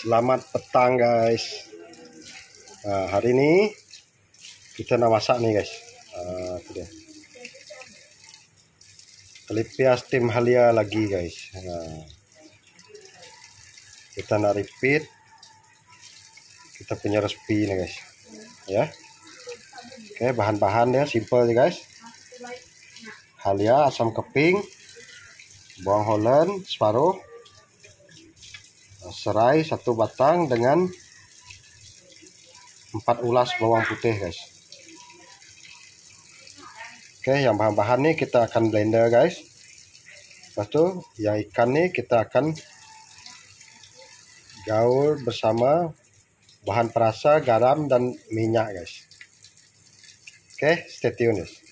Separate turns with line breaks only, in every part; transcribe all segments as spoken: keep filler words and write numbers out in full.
Selamat petang guys. Nah, hari ini kita nak masak nih guys. Nah, itu dia. Tilapia steam halia lagi guys. Nah, kita nak repeat kita punya resipi nih guys. Ya. Oke, bahan-bahan dia simple aja guys. Halia, asam keping, bawang holland separuh, serai satu batang dengan empat ulas bawang putih guys. Oke, yang bahan-bahan nih kita akan blender guys. Lepas itu yang ikan nih kita akan gaul bersama bahan perasa, garam dan minyak guys. Oke, stay tune guys.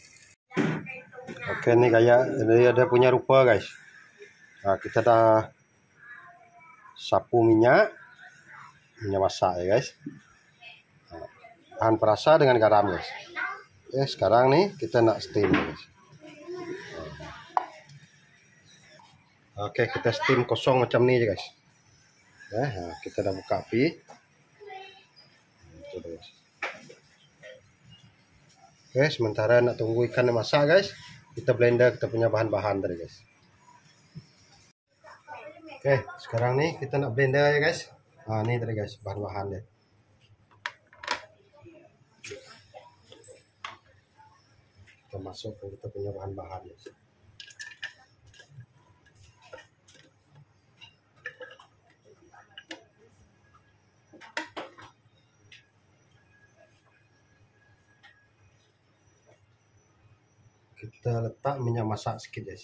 Oke, nih kayak ini ada punya rupa guys. Nah, kita dah sapu minyak, minyak masak ya guys. Nah, bahan perasa dengan garam guys. Oke, sekarang nih kita nak steam guys. Oke, kita steam kosong macam ni aja guys. Ya, nah, kita dah buka api. Guys. Oke, sementara nak tunggu ikan masak guys, kita blender kita punya bahan-bahan tadi guys. Oke, sekarang nih kita nak blender ya guys. Nah, ini tadi guys bahan-bahan deh. Kita masuk ke kita punya bahan-bahan guys. Kita letak minyak masak sedikit guys.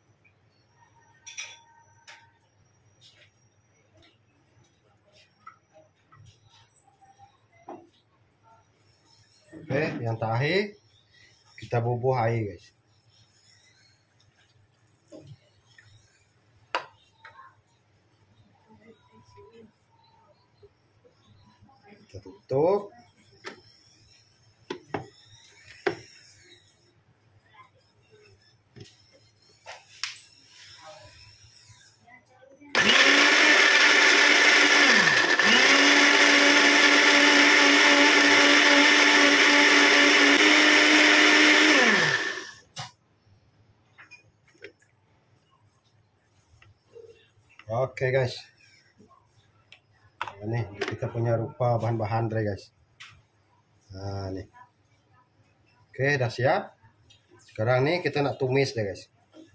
Oke, yang terakhir kita bubuh air guys. Kita tutup. Oke guys, ini kita punya rupa bahan-bahan tadi guys. Nah nih, oke dah siap. Sekarang nih kita nak tumis deh guys.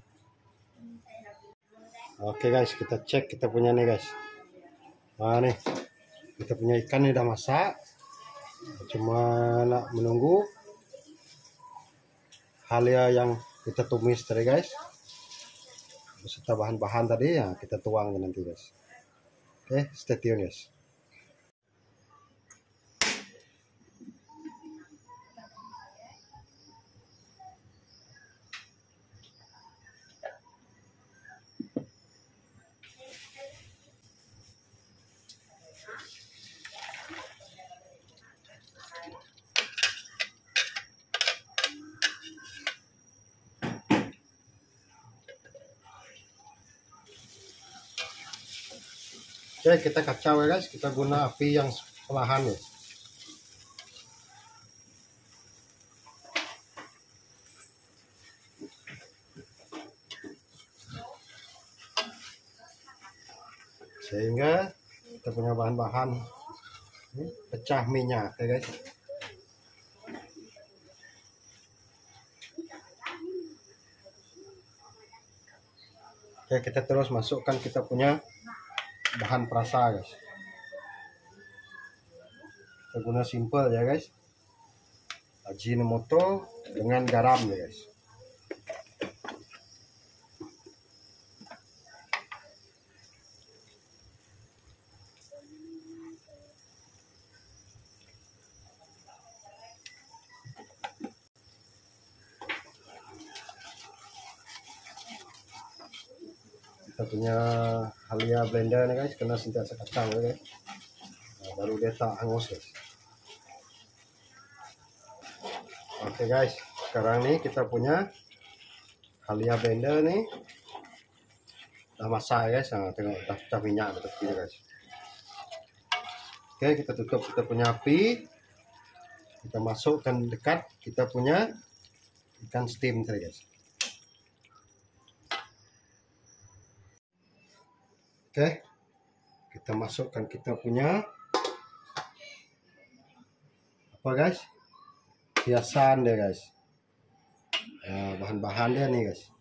Oke guys, kita cek kita punya nih guys. Nah nih, kita punya ikan nih udah masak. Cuma nak menunggu halia yang kita tumis tadi guys. Beserta bahan-bahan tadi ya kita tuang nanti guys. Oke, stay tune guys. Oke, kita kacau ya guys, kita guna api yang perlahan ya. Sehingga kita punya bahan-bahan ini pecah minyak ya guys. Oke, kita terus masukkan kita punya bahan perasa guys. Kita guna simple ya guys. Ajinomoto dengan garam ya guys. Kita punya halia blender nih guys, kena sentiasa kacang ya guys. Nah, baru dia tak hangus guys. Oke guys, sekarang nih kita punya halia blender nih udah masak ya guys. Nah, tengok udah pecah minyak betul guys. Oke, kita tutup kita punya api. Kita masukkan dekat kita punya ikan steam tadi guys. Oke, kita masukkan kita punya apa guys, hiasan deh guys. Nah, bahan-bahan dia nih guys,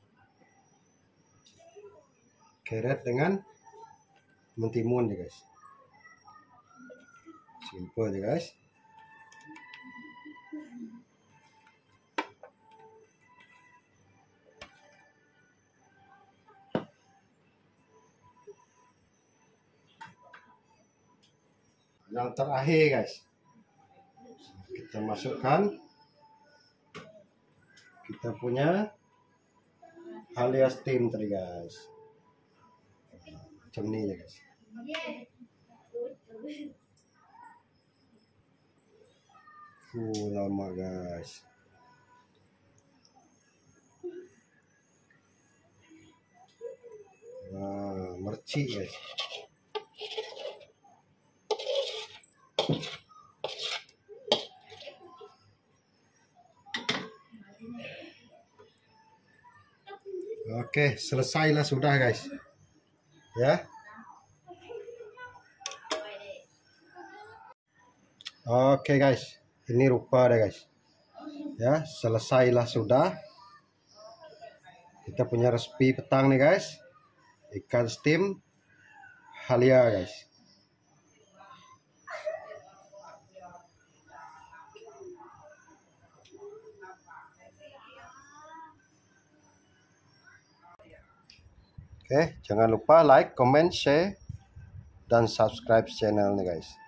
keret dengan mentimun deh guys, simple deh guys. Yang terakhir guys, kita masukkan kita punya halia steam tadi guys, macam ini ya guys. Uh, lama guys. Nah, merci guys. Oke, selesailah sudah guys. Ya. Oke guys, ini rupa deh guys. Ya, selesailah sudah. Kita punya resipi petang nih guys. Ikan steam halia guys. Oke, jangan lupa like, comment, share, dan subscribe channel nih guys.